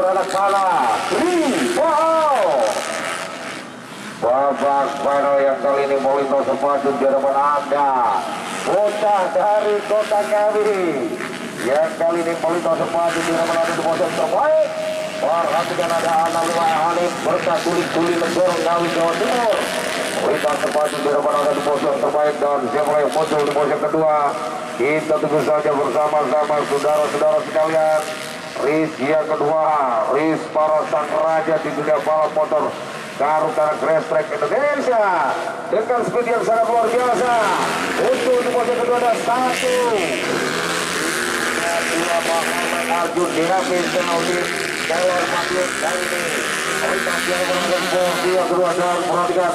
anak panah babak final yang kali ini Molino Sepadu di hadapan Anda. Bocah dari Kota Ngawi yang kali ini Molino Sepadu di hadapan Anda di pos yang terbaik. Perhatikan ada anak Lima Hanif berkat kulit-kulit negara Ngawi Jawa Timur. Molino Sepadu di hadapan Anda di pos yang terbaik, dan siapa yang muncul di pos yang kedua kita tunggu saja bersama-sama saudara-saudara sekalian. Race yang kedua, race para sang raja di dunia balap motor Karukara Grass Track Indonesia dengan speed yang sangat luar biasa. Untuk di pos yang kedua ada 1 2 Muhammad Arjun Dinamis Kenaldi Keluar Maklum kali ini Kualitas yang berangkat posisi yang kedua, dan perhatikan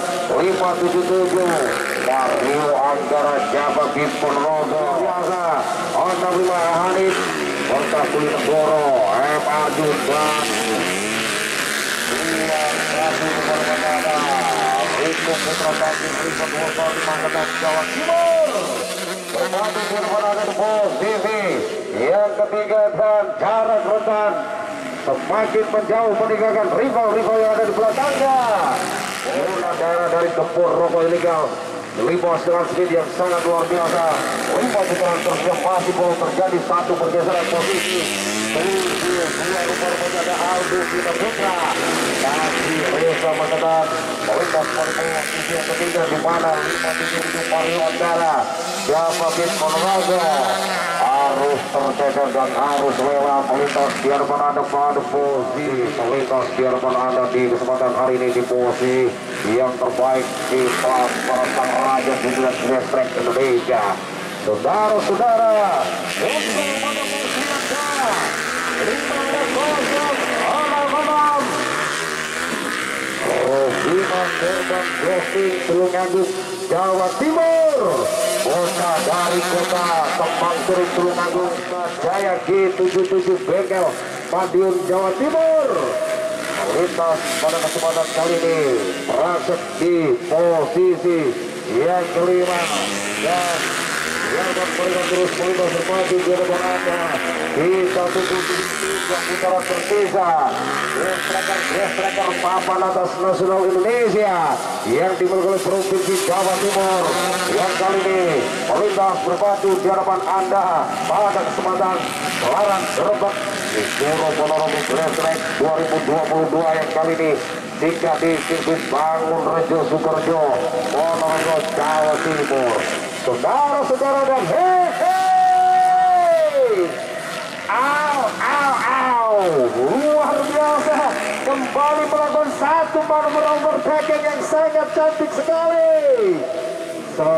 577 Mario Anggara Java Bimpon Rogo biasa 65 Hanif Kontak Kulit Negoro M. Arjun dan Ratu Kepada Riko Putra Bakti Riko Putra di Magetan Jawa Timur berpadu berpadu posisi yang ketiga, dan jarak rentan semakin menjauh meninggalkan rival-rival yang ada di belakangnya. Bola daerah dari Gempur Rokok Ilegal Limos dengan speed yang sangat luar biasa. 5 putaran terus masih belum terjadi satu pergeseran posisi. Dua rupa-rupanya ada Aldo Kita Putra masih Reza Magetan melintas pada posisi yang ketiga, di mana 577 Mario Anggara Java Bimpon Rogo harus tercecer dan harus lewat melintas di hadapan Anda pada posisi melintas di hadapan Anda di kesempatan hari ini di posisi yang terbaik di kelas para sang raja di dunia Grass Track Indonesia. Saudara-saudara, untuk pada posisi yang 5-0 Rohiman Terbang Dressing Tulungagung Jawa Timur, bocah dari kota Kembang Suri Tulungagung Jaya G77 Bengkel Madiun Jawa Timur melintas pada kesempatan kali ini merangkak di posisi yang kelima, dan biarkan mereka terus melintas bermaju di depan Anda. Kita tunggu tiga putaran tersisa. Grass Tracker papan atas nasional Indonesia yang dimiliki oleh Provinsi Jawa Timur yang kali ini melintas bermaju di hadapan Anda pada kesempatan gelaran Gerebek di Jero Ponorogo Grass Track 2022 yang kali ini jika di sirkuit Bangun Rejo Sukorejo Ponorogo Jawa Timur. Saudara-saudara dan luar biasa, kembali melakukan satu manuver overtaking yang sangat cantik sekali. 9 luar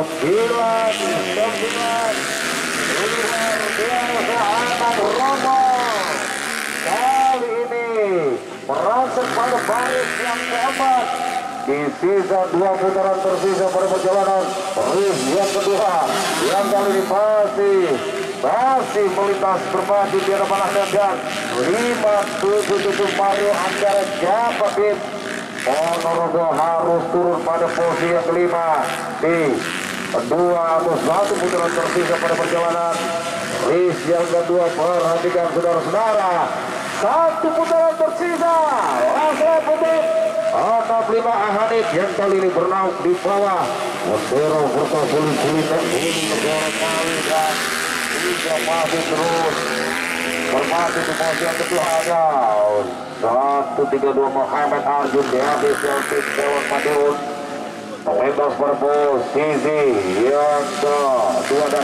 biasa anak Romo kali ini merangkak pada baris yang keempat di sisa 2 putaran tersisa pada perjalanan race yang kedua yang kali ini masih melintas berbagi di hadapan Anda, dan 577 Mario Anggara Java Bimpon Ponorogo harus turun pada posisi yang kelima di 2 atau 1 putaran tersisa pada perjalanan race yang kedua. Perhatikan saudara-saudara, 1 putaran tersisa. Langsung putih 65 Hanif yang kali ini bernaung di bawah bendera berkulit-kulit negara Ngawi, dan juga masih terus bermaju di posisi yang kedua ada 132 Muhammad Arjun Dinamis Keluar Madiun melintas pada posisi yang kedua, dan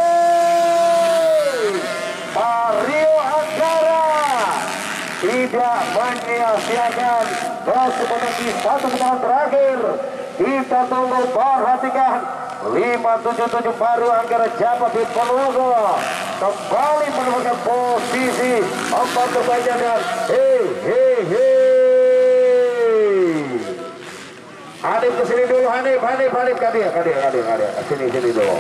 Mario Anggara tidak menyia-nyiakan kesempatan di 1 putaran terakhir. Kita tunggu, perhatikan 577 Mario Anggara Java Bimpon Ponorogo kembali menemukan posisi 4 terbaiknya, dan Hanif kesini dulu, Hanif kadir sini dulu.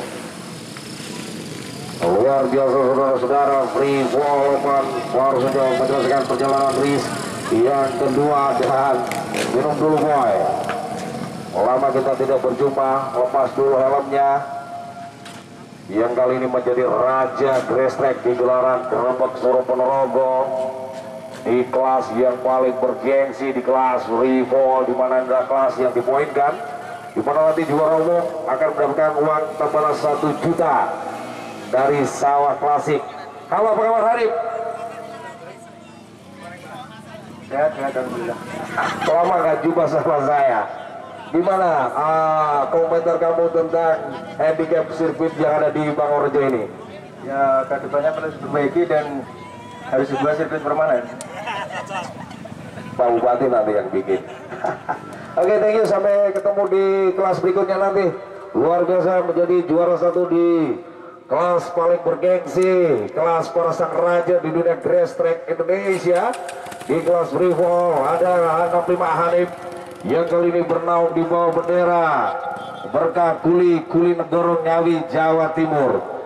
Luar biasa saudara-saudara, free walaupun baru saja menyelesaikan perjalanan race yang kedua, dan minum dulu boy. Lama kita tidak berjumpa, lepas dulu helmnya. Yang kali ini menjadi raja Grass Track di gelaran Gerebek Suro Ponorogo di kelas yang paling bergengsi, di kelas rival, di mana adalah kelas yang dipoinkan, di mana nanti juara umum akan mendapatkan uang tambahan 1 juta dari Sawah Klasik. Halo, apa kabar Harif? Sehat, alhamdulillah. Lama gak jumpa sama saya. Gimana komentar kamu tentang handicap sirkuit yang ada di Pangorjo ini? Ya, kedepannya perlu diperbaiki dan harus dibuat sirkuit permanen. Pak Bupati nanti yang bikin. Oke, thank you. Sampai ketemu di kelas berikutnya nanti. Luar biasa, menjadi juara 1 di kelas paling bergengsi, kelas para sang raja di dunia grass track Indonesia. Di kelas rival ada 65 Hanif yang kali ini bernaung di bawah bendera Berkah Kuli Negoro Ngawi, Jawa Timur.